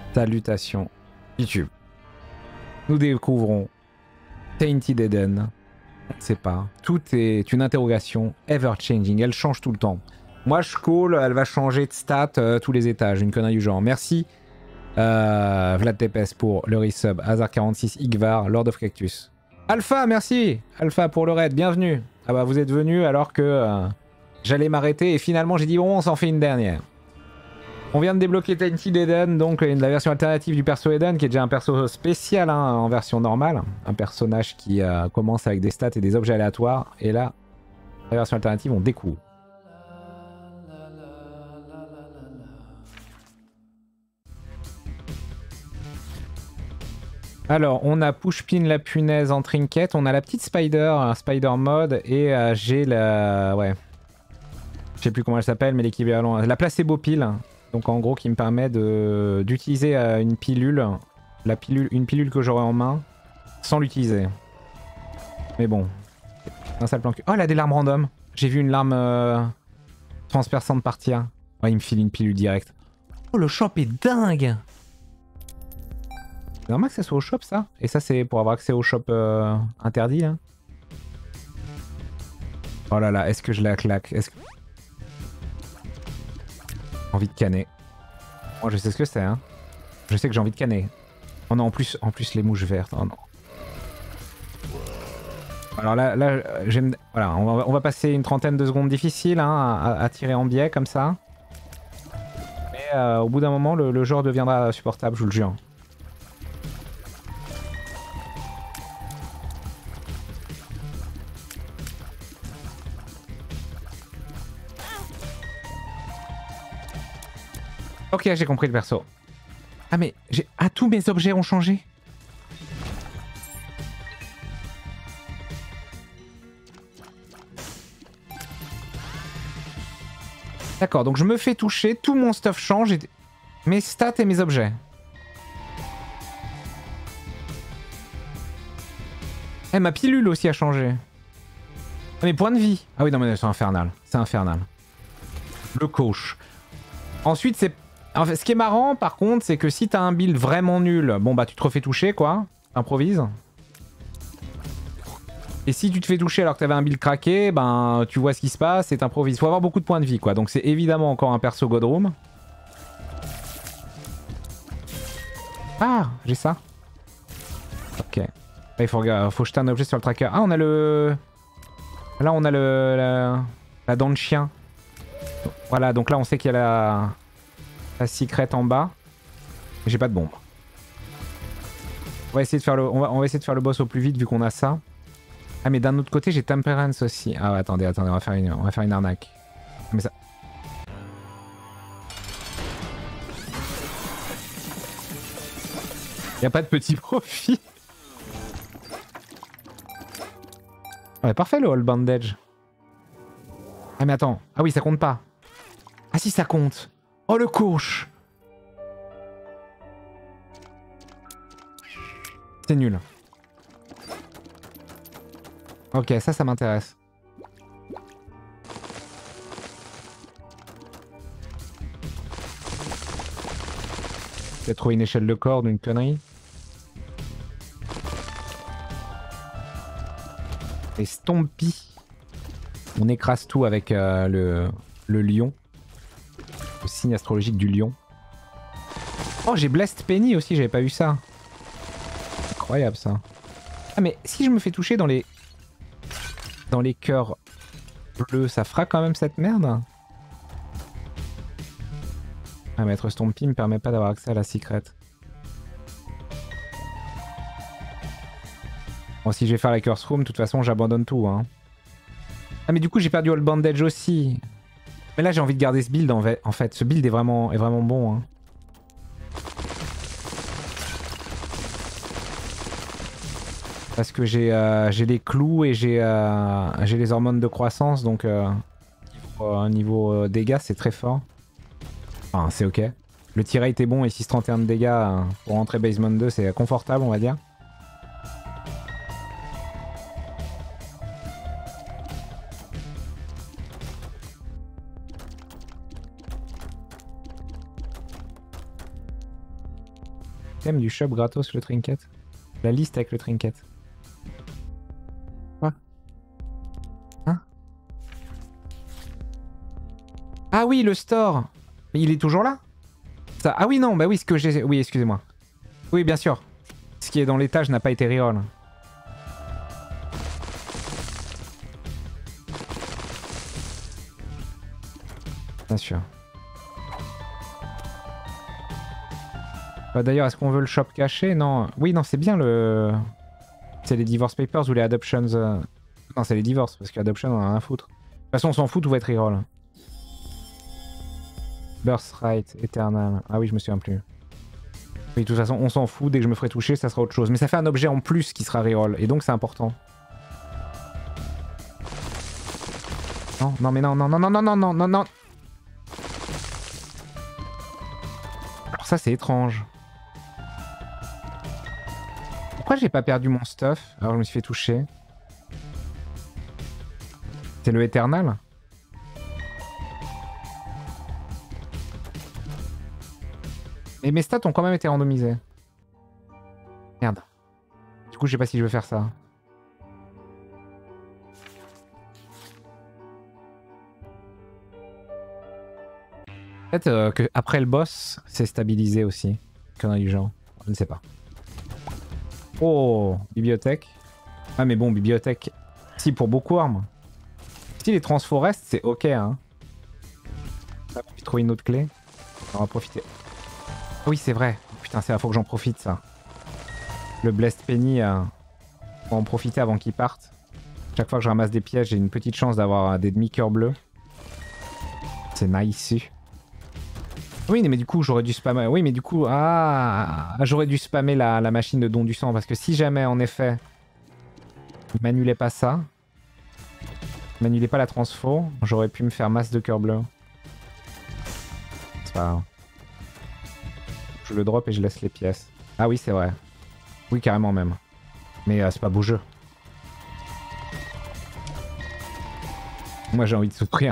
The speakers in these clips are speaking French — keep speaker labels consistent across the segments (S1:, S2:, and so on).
S1: Salutations YouTube. Nous découvrons Tainted Eden. On ne sait pas. Tout est une interrogation ever changing. Elle change tout le temps. Moi je call, elle va changer de stat tous les étages. Une connerie du genre. Merci Vlad Tepes pour le resub. Hazard46, Igvar, Lord of Cactus. Alpha, merci Alpha pour le raid, bienvenue. Ah bah vous êtes venu alors que j'allais m'arrêter et finalement j'ai dit bon on s'en fait une dernière. On vient de débloquer Tainted Eden, donc la version alternative du perso Eden qui est déjà un perso spécial hein, en version normale. Un personnage qui commence avec des stats et des objets aléatoires. Et là, la version alternative on découvre. Alors, on a Pushpin la punaise en trinket, on a la petite Spider, Spider mode, et j'ai la... Ouais. Je sais plus comment elle s'appelle, mais l'équivalent... La placebo pile, donc en gros qui me permet d'utiliser une pilule, une pilule que j'aurai en main, sans l'utiliser. Mais bon, un sale plan cul. Oh, elle a des larmes random. J'ai vu une larme transperçante partir. Ouais, il me file une pilule directe. Oh, le shop est dingue! C'est normal que ça soit au shop ça? Et ça c'est pour avoir accès au shop interdit là? Oh là là, est-ce que je la claque? Est-ce que... Envie de canner. Moi je sais ce que c'est hein. Je sais que j'ai envie de canner. Oh non, en plus les mouches vertes. Oh non. Alors là j'aime... Voilà, on va passer une trentaine de secondes difficiles hein, à tirer en biais comme ça. Mais au bout d'un moment le genre deviendra supportable, je vous le jure. Ok, j'ai compris le perso. Ah mais tous mes objets ont changé. D'accord, donc je me fais toucher, tout mon stuff change, et mes stats et mes objets. Eh, ma pilule aussi a changé. Ah, mes points de vie. Ah oui, non mais c'est infernal. C'est infernal. Le coach. Ensuite, c'est... En fait, ce qui est marrant, par contre, c'est que si t'as un build vraiment nul, bon bah tu te refais toucher, quoi. Improvise. Et si tu te fais toucher alors que t'avais un build craqué, ben tu vois ce qui se passe et t'improvises. Faut avoir beaucoup de points de vie, quoi. Donc c'est évidemment encore un perso Godroom. Ah, j'ai ça. Ok. Là, il faut jeter un objet sur le tracker. Ah, on a le... Là, on a la dent de chien. Voilà, donc là, on sait qu'il y a la secret en bas. J'ai pas de bombe. On va essayer de faire on va essayer de faire le boss au plus vite vu qu'on a ça. Ah mais d'un autre côté j'ai Temperance aussi. Ah ouais, attendez, on va faire une arnaque. Mais ça... Y a pas de petit profit. Ouais, parfait le All Bandage. Ah mais attends. Ah oui, ça compte pas. Ah si, ça compte. Oh le coach. C'est nul. Ok, ça m'intéresse. J'ai trouvé une échelle de corde ou une connerie. Et Stompy. On écrase tout avec le lion. Le signe astrologique du lion. Oh, j'ai Blessed Penny aussi, j'avais pas vu ça. Incroyable ça. Ah mais si je me fais toucher dans les cœurs bleus, ça fera quand même cette merde. Ah, Maître Stompy me permet pas d'avoir accès à la secret. Bon, si je vais faire la Curse Room, de toute façon j'abandonne tout hein. Ah mais du coup j'ai perdu All Bandage aussi. Mais là j'ai envie de garder ce build en fait. Ce build est vraiment bon hein. Parce que j'ai les clous et j'ai les hormones de croissance, donc niveau dégâts c'est très fort. Enfin c'est ok. Le tirate est bon et 631 de dégâts pour rentrer basement 2 c'est confortable on va dire. Thème du shop gratos le trinket. La liste avec le trinket. Quoi? Hein? Ah oui, le store. Mais il est toujours là? Ça... Ah oui, non, bah oui, ce que j'ai... Oui, excusez-moi. Oui, bien sûr. Ce qui est dans l'étage n'a pas été reroll. Bien sûr. Bah, d'ailleurs, est-ce qu'on veut le shop caché? Non. Oui, non, c'est bien le... C'est les divorce papers ou les adoptions... Non, c'est les divorces, parce qu'adoption, on en a rien à foutre. De toute façon, on s'en fout, tout va être reroll. Birthright, Eternal. Ah oui, je me souviens plus. Oui, de toute façon, on s'en fout. Dès que je me ferai toucher, ça sera autre chose. Mais ça fait un objet en plus qui sera reroll. Et donc, c'est important. Non, non, mais non, non, non, non, non, non, non, non, non. Alors ça, c'est étrange. Pourquoi j'ai pas perdu mon stuff? Alors, je me suis fait toucher. C'est le Eternal? Et mes stats ont quand même été randomisés. Merde. Du coup, je sais pas si je veux faire ça. Peut-être que après le boss, c'est stabilisé aussi. Connerie du genre. Je ne sais pas. Oh, bibliothèque. Ah mais bon, bibliothèque. Si, pour beaucoup armes. Si les transforests, c'est ok, hein. On va trouver une autre clé. On va profiter. Oui, c'est vrai. Putain, c'est là, faut que j'en profite, ça. Le Blessed Penny, on va en profiter avant qu'il parte. Chaque fois que je ramasse des pièges, j'ai une petite chance d'avoir des demi-cœurs bleus. C'est nice. Oui, mais du coup, j'aurais dû spammer. Oui, mais du coup, j'aurais dû spammer la machine de don du sang. Parce que si jamais, en effet, il m'annulait pas ça, il m'annulait pas la transfo, j'aurais pu me faire masse de cœurs bleus. C'est pas grave. Je le drop et je laisse les pièces. Ah oui, c'est vrai. Oui, carrément même. Mais c'est pas beau jeu. Moi, j'ai envie de souffrir.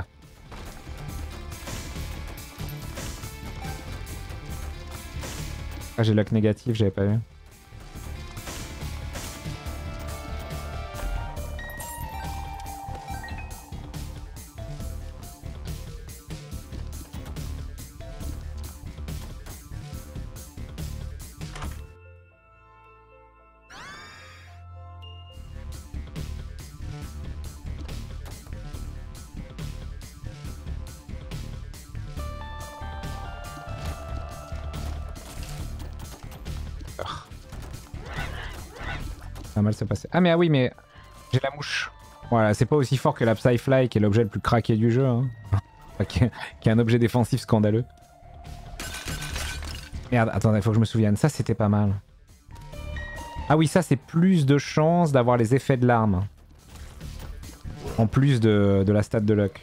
S1: Ah, j'ai luck négatif, j'avais pas vu. Mal se passer. Ah mais ah oui mais j'ai la mouche. Voilà, c'est pas aussi fort que la Psyfly qui est l'objet le plus craqué du jeu. Hein. qui est un objet défensif scandaleux. Merde, attendez, faut que je me souvienne. Ça c'était pas mal. Ah oui, ça c'est plus de chances d'avoir les effets de l'arme. En plus de la stat de luck.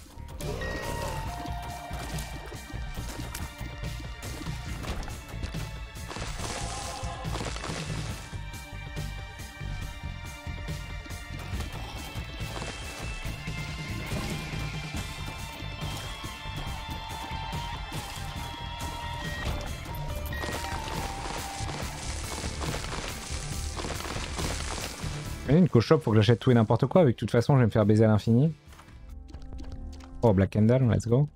S1: Une co-shop, faut que j'achète tout et n'importe quoi, vu que de toute façon je vais me faire baiser à l'infini. Oh, Black Candle, let's go.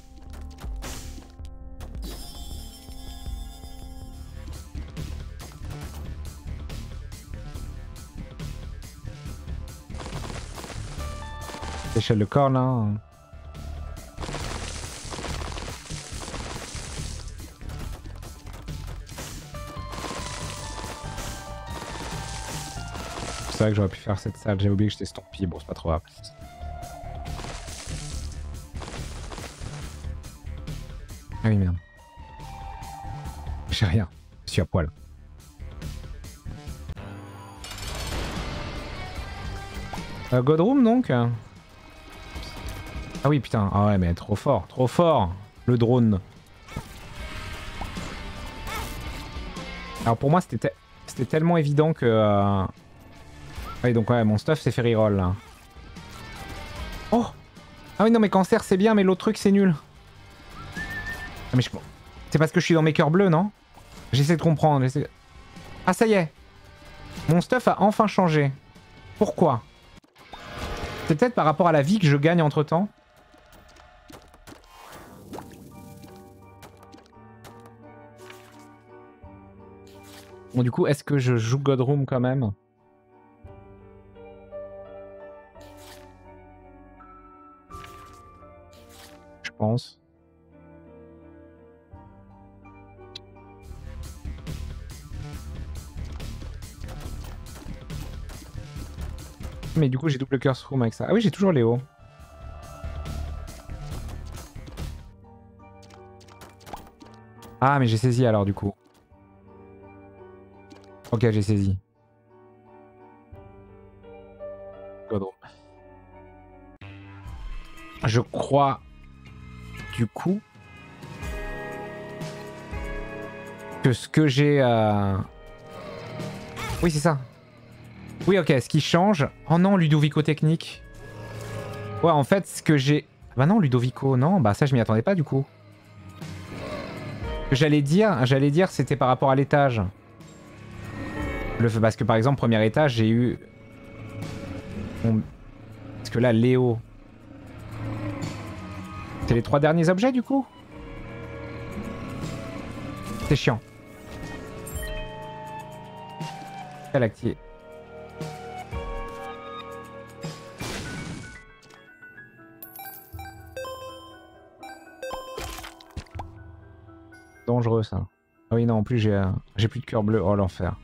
S1: Échelle de corps là. C'est vrai que j'aurais pu faire cette salle, j'ai oublié que j'étais stampé, bon c'est pas trop grave. Ah oui merde. J'ai rien, je suis à poil. Godroom donc. Ah oui putain, ah ouais mais trop fort, le drone. Alors pour moi c'était tellement évident que... Oui, donc ouais, mon stuff s'est fait reroll là. Oh! Ah oui, non, mais cancer c'est bien, mais l'autre truc c'est nul. Ah, mais c'est parce que je suis dans mes cœurs bleus, non? J'essaie de comprendre. Ah, ça y est. Mon stuff a enfin changé. Pourquoi? C'est peut-être par rapport à la vie que je gagne entre temps. Bon, du coup, est-ce que je joue Godroom quand même? Je pense. Mais du coup, j'ai double curse room avec ça. Ah oui, j'ai toujours Léo. Ah, mais j'ai saisi alors du coup. Ok, j'ai saisi. Godroom. Je crois, du coup, que ce que j'ai... Oui, c'est ça. Oui, ok, ce qui change... Oh non, Ludovico technique. Ouais, en fait, ce que j'ai... Bah non, Ludovico, non, bah ça, je m'y attendais pas, du coup. J'allais dire, c'était par rapport à l'étage. Parce que, par exemple, premier étage, j'ai eu... Parce que là, Léo... C'est les 3 derniers objets, du coup? C'est chiant. Galactier. Dangereux, ça. Ah oui, non, en plus, j'ai plus de cœur bleu. Oh, l'enfer.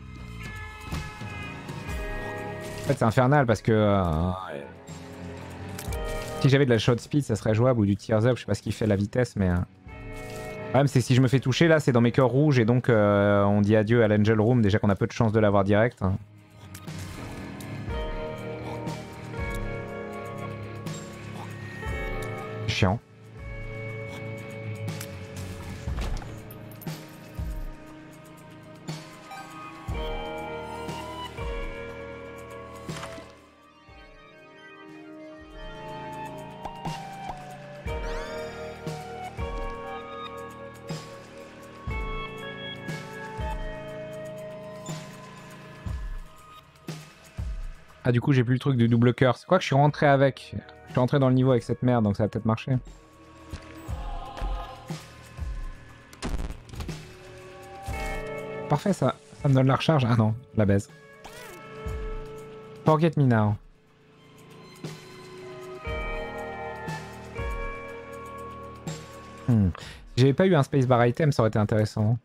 S1: En fait, c'est infernal parce que... si j'avais de la shot speed, ça serait jouable, ou du tears up, je sais pas ce qui fait la vitesse, mais... Le problème, c'est si je me fais toucher, là, c'est dans mes cœurs rouges, et donc on dit adieu à l'Angel Room, déjà qu'on a peu de chance de l'avoir direct. Chiant. Ah, du coup, j'ai plus le truc de double cœur. C'est quoi que je suis rentré avec? Je suis rentré dans le niveau avec cette merde, donc ça va peut-être marcher. Parfait, ça me donne la recharge. Ah non, la baise. Forget me now. Si j'avais pas eu un spacebar item, ça aurait été intéressant.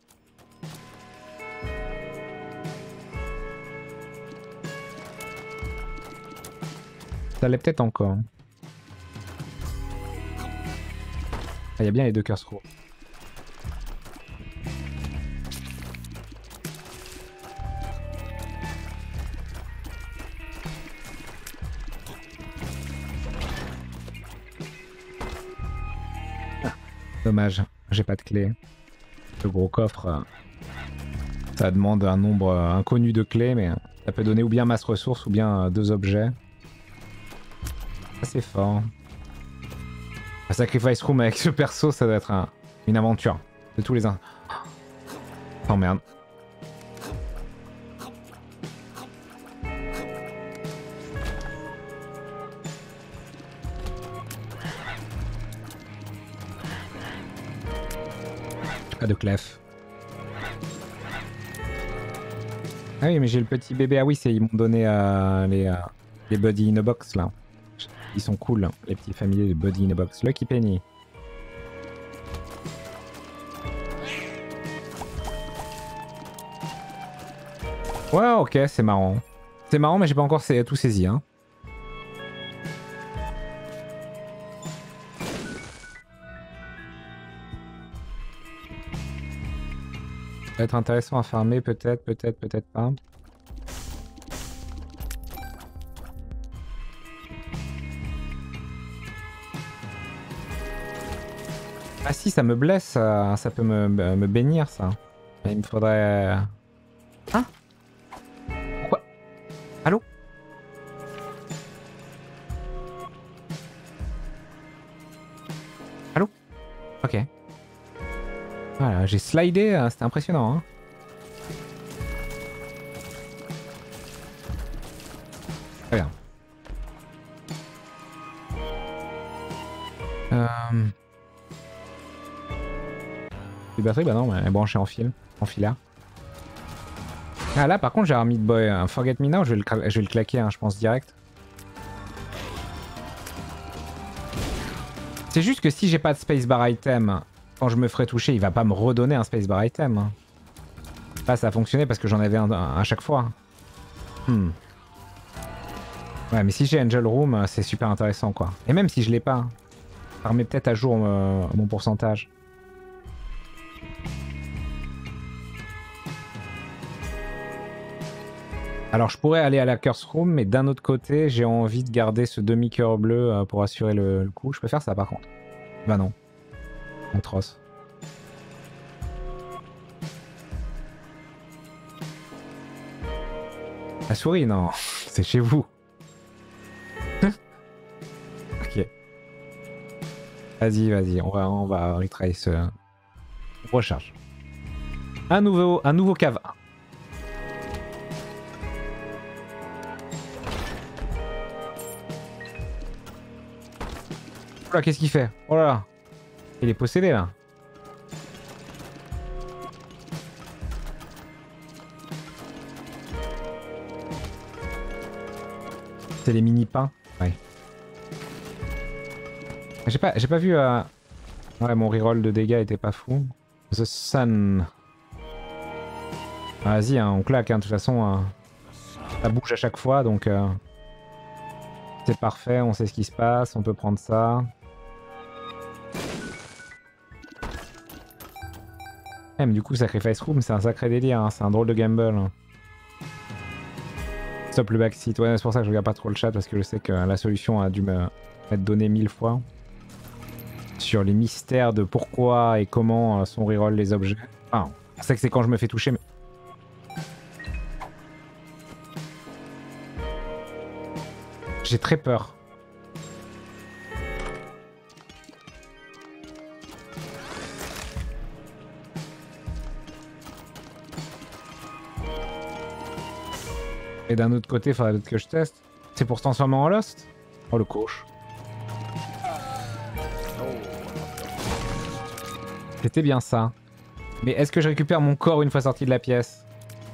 S1: Ça l'est peut-être encore. Il y a bien les 2 curse roux. Dommage, j'ai pas de clé. Le gros coffre, ça demande un nombre inconnu de clés, mais ça peut donner ou bien masse ressources ou bien 2 objets. C'est fort. Un sacrifice room avec ce perso, ça doit être une aventure. De tous les uns. Oh merde. Pas de clef. Ah oui, mais j'ai le petit bébé. Ah oui, ils m'ont donné les Buddy in a Box là. Ils sont cool, les petits familiers de Buddy in a Box. Lucky Penny. Ouais, ok, c'est marrant. C'est marrant, mais j'ai pas encore tout saisi. Hein. Ça va être intéressant à farmer, peut-être, peut-être pas. Ah si, ça me blesse, ça peut me bénir, ça. Mais il me faudrait... Hein? Pourquoi? Allô? Allô? Ok. Voilà, j'ai slidé, c'était impressionnant. Hein. Très bien. Les batteries, bah non, mais elle est branchée en fil, en filaire. Ah là, par contre, j'ai un Meat Boy, un Forget Me Now, je vais le claquer, hein, je pense, direct. C'est juste que si j'ai pas de spacebar item, quand je me ferai toucher, il va pas me redonner un spacebar item. Là, ça a fonctionné parce que j'en avais un à chaque fois. Ouais, mais si j'ai Angel Room, c'est super intéressant, quoi. Et même si je l'ai pas, ça remet peut-être à jour mon pourcentage. Alors, je pourrais aller à la Curse Room, mais d'un autre côté, j'ai envie de garder ce demi-cœur bleu pour assurer le coup. Je peux faire ça, par contre. Bah non. Atroce. La souris, non. C'est chez vous. Ok. Vas-y, on va retrace. On recharge. Un nouveau cave 1. Oh là, qu'est-ce qu'il fait? Oh là là. Il est possédé là. C'est les mini-pains. Ouais. J'ai pas vu... Ouais, mon reroll de dégâts était pas fou. The Sun. Ah, vas-y, hein, on claque, hein, de toute façon. Ça bouge à chaque fois, donc... C'est parfait, on sait ce qui se passe, on peut prendre ça. Mais du coup, Sacrifice Room, c'est un sacré délire, hein, c'est un drôle de gamble. Stop le backseat, ouais, c'est pour ça que je regarde pas trop le chat, parce que je sais que la solution a dû m'être donnée 1000 fois. Sur les mystères de pourquoi et comment sont reroll les objets. Enfin, on sait que c'est quand je me fais toucher, mais... J'ai très peur. Et d'un autre côté, il faudrait peut-être que je teste. C'est pour se transformer en Lost? Oh le coach. C'était bien ça. Mais est-ce que je récupère mon corps une fois sorti de la pièce?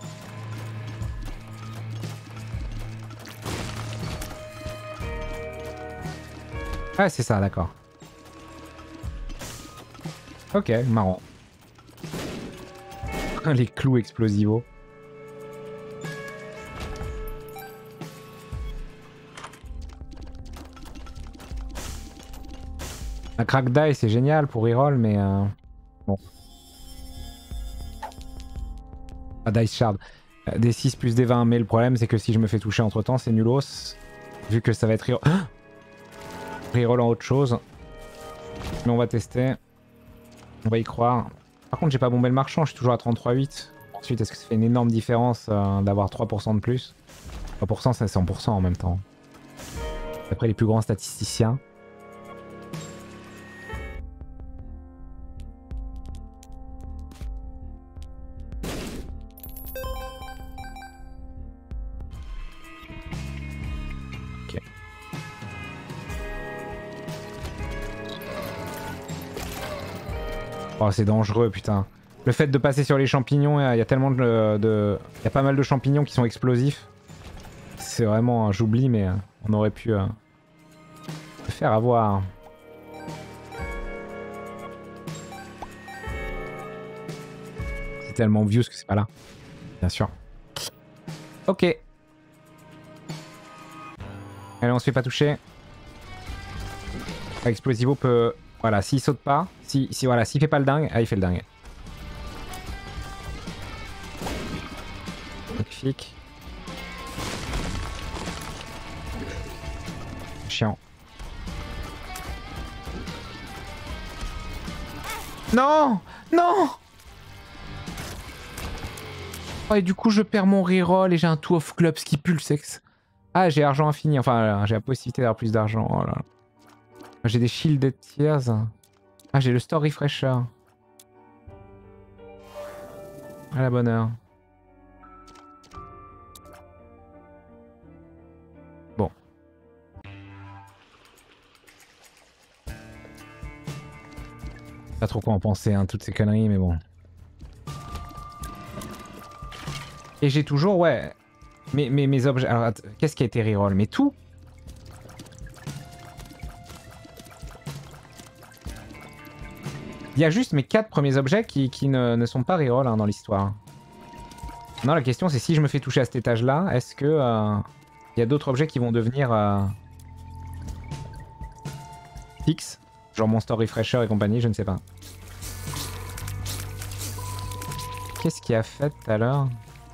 S1: Ah c'est ça, d'accord. Ok, marrant. Les clous explosivos. Un crack die c'est génial pour reroll mais bon. Ah dice shard. Des 6 plus des 20 mais le problème c'est que si je me fais toucher entre temps c'est nulos. Vu que ça va être reroll en autre chose. Mais on va tester. On va y croire. Par contre j'ai pas bombé le marchand, je suis toujours à 33,8. Ensuite est-ce que ça fait une énorme différence d'avoir 3% de plus? 3% c'est 100% en même temps. D'après les plus grands statisticiens. Oh, c'est dangereux, putain. Le fait de passer sur les champignons, il y a tellement il y a pas mal de champignons qui sont explosifs. C'est vraiment... J'oublie, mais on aurait pu se faire avoir. C'est tellement obvious que c'est pas là. Bien sûr. Ok. Allez, on se fait pas toucher. Explosivo peut... Voilà, s'il saute pas, voilà, s'il fait pas le dingue, ah il fait le dingue. Magnifique. Chiant. Non! Non! Oh, et du coup je perds mon reroll et j'ai un two of clubs qui pue le sexe. Ah j'ai argent infini, enfin j'ai la possibilité d'avoir plus d'argent. Oh là là. J'ai des shielded tears. Ah, j'ai le store refresher. À la bonne heure. Bon. Pas trop quoi en penser, hein, toutes ces conneries, mais bon. Et j'ai toujours, ouais... Mes objets... Alors, qu'est-ce qui a été reroll? Mais tout? Il y a juste mes 4 premiers objets qui ne sont pas reroll hein, dans l'histoire. Non, la question c'est si je me fais toucher à cet étage-là, est-ce que y a d'autres objets qui vont devenir fixes? Genre Monster Refresher et compagnie, je ne sais pas. Qu'est-ce qu'il a fait tout à l'heure?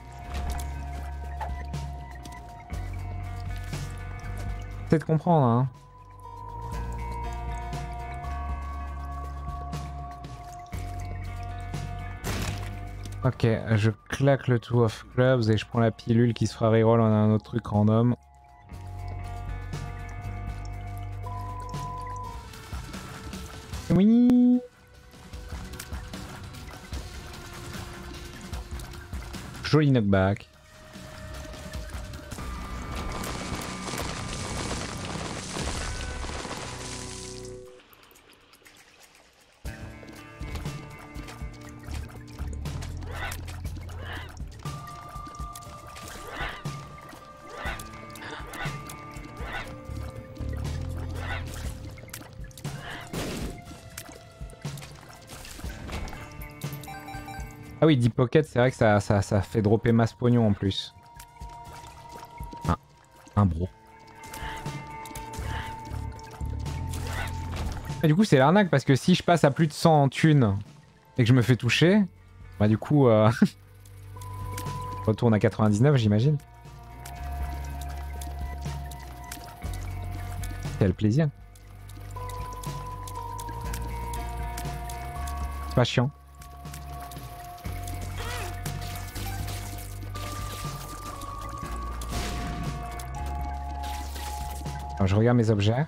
S1: C'est de comprendre, hein. Ok, je claque le Two of Clubs et je prends la pilule qui se fera reroll en un autre truc random. Oui. Joli knockback. Ah oui, Deep Pocket, c'est vrai que ça fait dropper masse pognon en plus. Un bro. Et du coup, c'est l'arnaque parce que si je passe à plus de 100 en thunes et que je me fais toucher, bah du coup, je retourne à 99, j'imagine. Quel plaisir. C'est pas chiant. Alors, je regarde mes objets.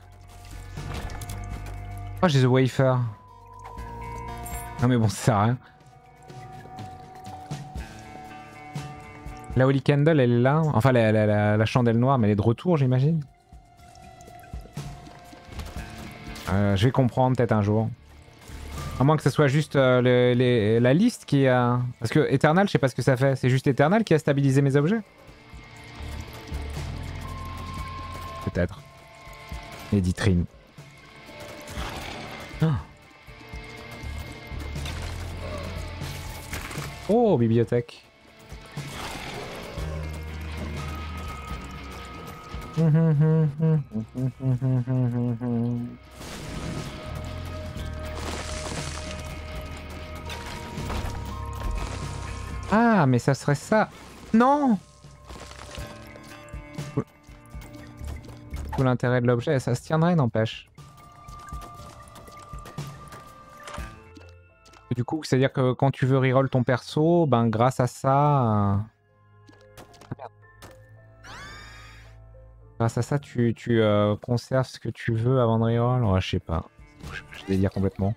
S1: Oh, j'ai The Wafer. Non mais bon, ça sert à rien. La Holy Candle, elle est là. Enfin, la chandelle noire, mais elle est de retour, j'imagine. Je vais comprendre peut-être un jour. À moins que ce soit juste la liste qui a... Parce que Eternal, je sais pas ce que ça fait. C'est juste Eternal qui a stabilisé mes objets? Peut-être. Editrine. Oh, bibliothèque. Ah, mais ça serait ça. Non! Tout l'intérêt de l'objet, ça se tiendrait, n'empêche. Du coup, c'est-à-dire que quand tu veux reroll ton perso, ben grâce à ça... Grâce à ça, tu conserves ce que tu veux avant de reroll. Ouais, je sais pas. Je délire complètement.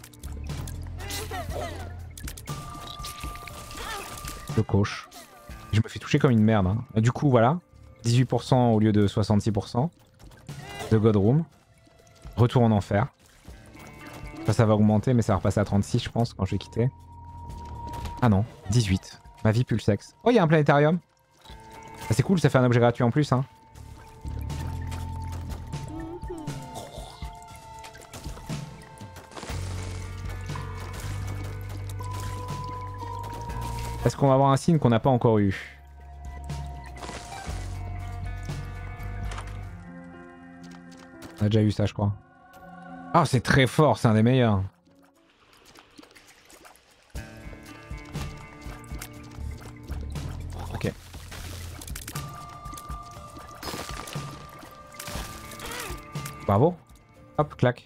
S1: Je coche. Je me fais toucher comme une merde. Hein. Du coup, voilà. 18% au lieu de 66%. De Godroom. Retour en enfer. Ça va augmenter, mais ça va repasser à 36, je pense, quand je vais quitter. Ah non, 18. Ma vie pue le sexe. Oh, il y a un planétarium. Ah, c'est cool, ça fait un objet gratuit en plus. Hein. Est-ce qu'on va avoir un signe qu'on n'a pas encore eu? On a déjà eu ça, je crois. Ah, c'est très fort, c'est un des meilleurs. Ok. Bravo. Hop, clac.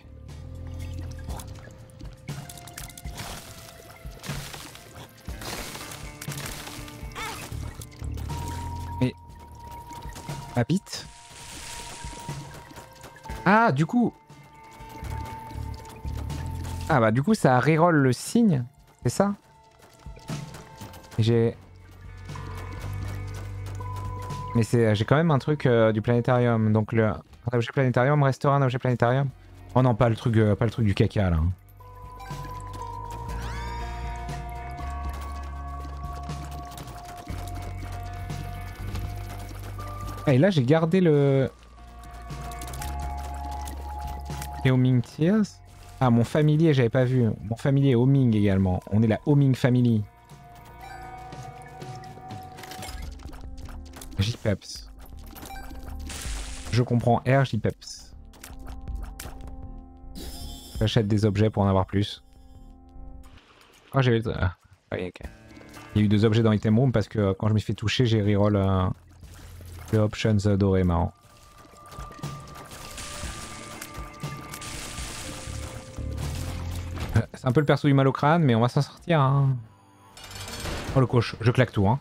S1: Mais... Ma bite. Ah, du coup... Ah bah du coup ça reroll le signe, c'est ça? J'ai... Mais j'ai quand même un truc du planétarium. Donc le un objet planétarium restera un objet planétarium. Oh non, pas le truc du caca là. Ah, et là j'ai gardé le... Les Homing Tears. Ah, mon familier, j'avais pas vu. Mon familier Homing également. On est la Homing Family. JPEPS. Je comprends R, JPEPS. J'achète des objets pour en avoir plus. Oh, j'ai eu... Ah, ouais, ok. Il y a eu 2 objets dans Item Room parce que quand je me suis fait toucher, j'ai reroll les options dorés, marrant. C'est un peu le perso du mal au crâne, mais on va s'en sortir. Hein. Oh le coach, je claque tout. Hein.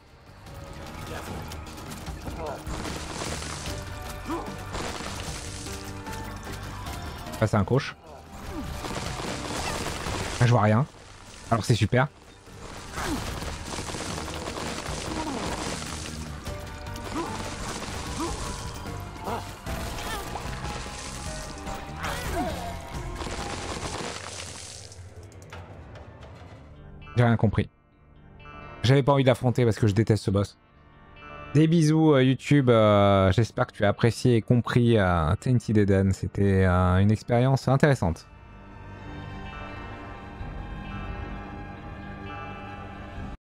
S1: Ah, c'est un coach. Ah, je vois rien. Alors c'est super. J'ai rien compris. J'avais pas envie d'affronter parce que je déteste ce boss. Des bisous YouTube, j'espère que tu as apprécié et compris Tainted Eden. C'était une expérience intéressante.